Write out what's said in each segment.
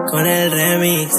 con el remix.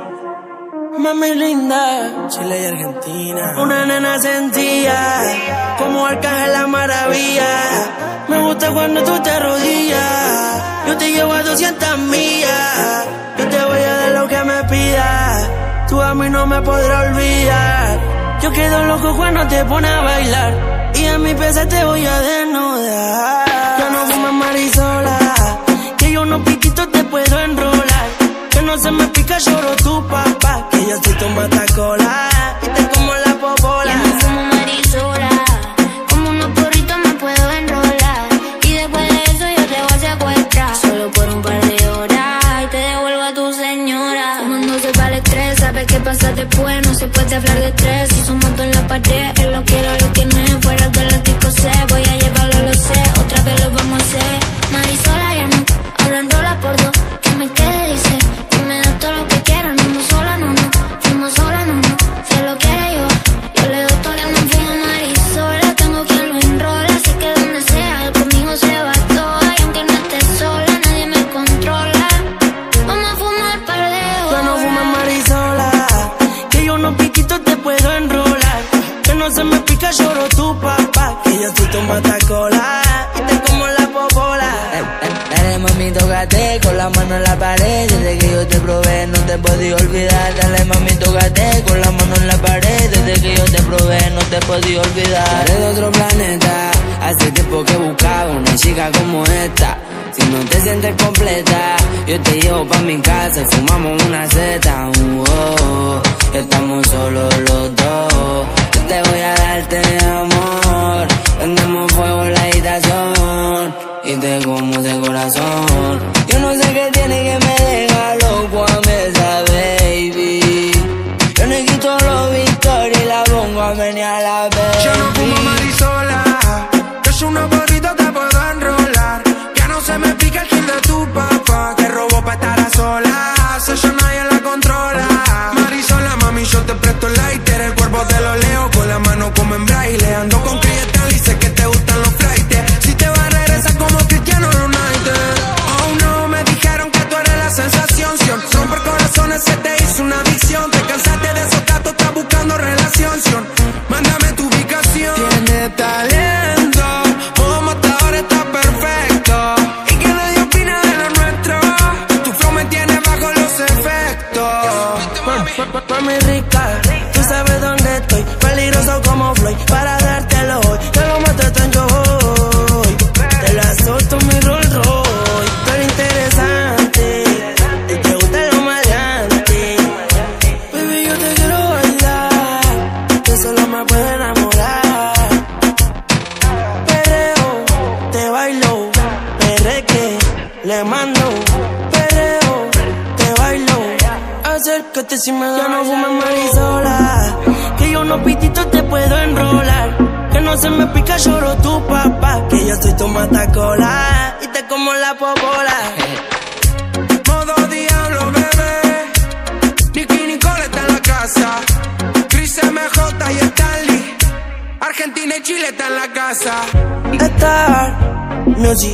Mami linda, Chile y Argentina. Una nena sencilla, como Arcángel la maravilla. Me gusta cuando tú te arrodillas. Yo te llevo a 200 millas. Yo te voy a dar lo que me pidas. Tú a mí no me podrás olvidar. Yo quedo loco cuando te pones a bailar. Y en mi pieza te voy a desnudar. Ya no fumes marisola, que yo unos piquitos te puedo enrolar. Que no se me pica, lloro tu papá. Que yo soy tu matacola y te como la popola. Ya no fumo marisola, como unos porritos me puedo enrolar. Y después de eso yo te voy a secuestrar. Solo por un par de horas y te devuelvo a tu señora. Fumándose para el estrés, sabes qué pasa después. No se puede hablar de estrés, si somos en la pared. Él lo quiero, lo que no es fuera de la disco sé. Voy a llevarlo, lo sé, otra vez lo vamos a hacer. Marisola ya no, ahora enrola por dos. Que me quede, dice, que me da todo lo que quiera. No me sola, no, no, fumo sola, no, no. Si él lo quiere yo le doy todo, no fumo marisola. Tengo quien lo enrola, así que donde sea, conmigo se va todo. Y aunque no esté sola, nadie me controla. Vamos a fumar par de horas. Ya no fumes marisola, que yo unos piquitos te puedo enrolar. Que no se me pica, lloro tu papá. Que yo soy tu matacola y te como la popola. Dale mami, tócate con la mano en la pared. Desde que yo te probé no te podía olvidar. Dale mami, tócate con la mano en la pared. Desde que yo te probé no te podía olvidar. Eres de otro planeta, hace tiempo que buscaba una chica como esta. Si no te sientes completa, yo te llevo pa' mi casa y fumamos una zeta. Estamos solos los dos. Yo te voy a darte amor. Prendemos fuego en la habitación y te como de corazón. Yo no sé qué tiene que me deja loco a mí esa baby. Yo le quito los victorias y la pongo a menear la baby. Yo no fumo marisola, que es una porrita te puedo enrolar. Ya no se me pica el kill de tu papá, que robó pa' estar a solas. Ella nadie la controla. Marisola, mami, yo te presto el lighter. El cuerpo te lo leo con la mano como en braille. Ando con Crietal y sé que te gustan los flightes. Si te vas a regresar como Cristiano Ronaldo. Oh no, me dijeron que tú eres la sensación. Romper corazones se te hizo una adicción. Te cansaste de esos gatos, estás buscando relación. Mándame tu ubicación. Tienes talento, como hasta ahora está perfecto. Y que nadie opina de lo nuestro. Tu flow me tiene bajo los efectos. Mami rica, tú sabes dónde estoy. Peligroso como Floyd, para dártelo hoy. Te lo mato tan yo hoy. Te la solto mi Rolls Royce. Tú eres interesante y te gusta lo maleante. Baby, yo te quiero bailar, que solo me puede enamorar. Perreo, te bailo, perreque, le mando. Perreo, te bailo, acércate si me da. Ya no fumes marisola, que yo unos pititos te puedo enrolar. Que no se me pica, lloro tu papá. Que yo soy tu matacola y te como la popola. Modo diablo, bebé. Nicky Nicole está en la casa. Chris MJ y Stanley. Argentina y Chile está en la casa. Star Music,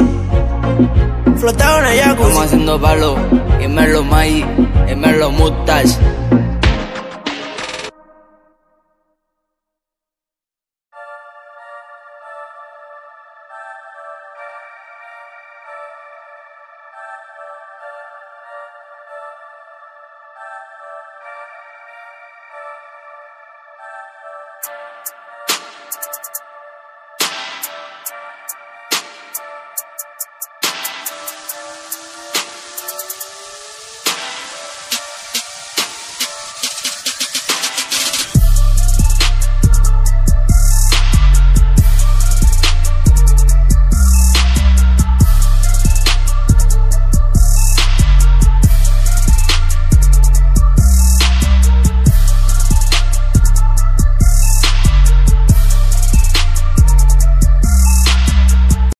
flotado en la jacuzzi. Estamos haciendo palo, y Merlo Mai, y Merlo Mustache.